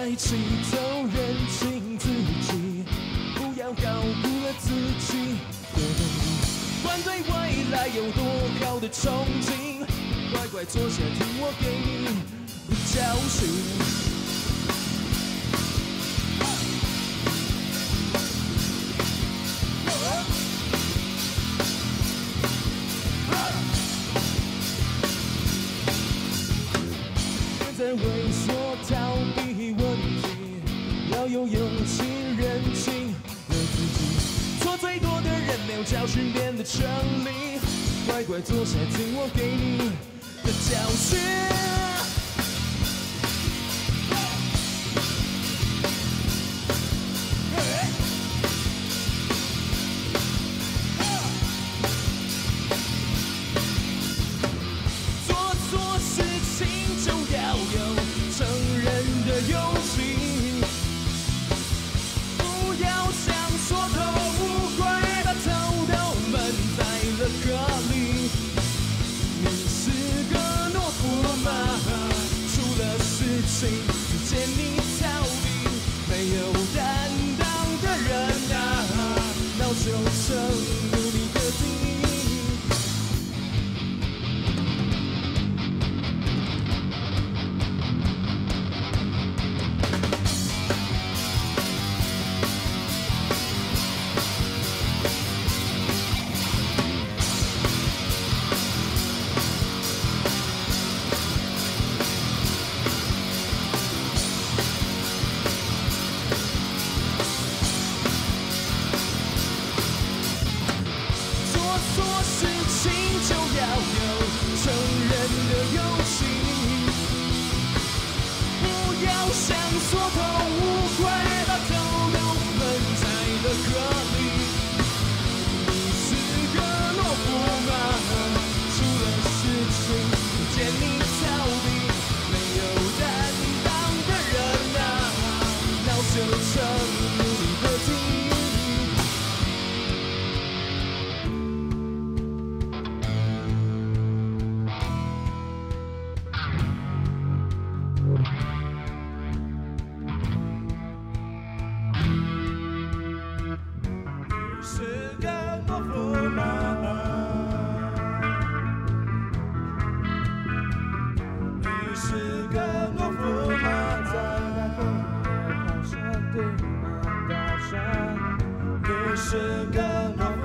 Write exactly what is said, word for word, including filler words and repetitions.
在起走，认清自己，不要高估了自己的能力。管对未来有多高的憧憬，乖乖坐下听我给你的教训。 在畏缩逃避问题，要有勇气认清了自己。错最多的人没有教训变得真理，乖乖坐下听我给你的教训。做错事情就要有承认的勇气，不要想说头无怪，把头都闷在了河里。你是个懦夫吗？出了事情就见你逃避，没有担当的人啊，恼羞成怒你的定义。 做事情就要有承认的勇气，不要想说头无怪，把头都闷在了河里。你是个懦夫吗？出了事情见你逃避，没有担当的人啊，恼羞成怒你的定义。 是个懦夫吗？你是个懦夫吗？在那公园旁山顶那大山，你是个懦夫。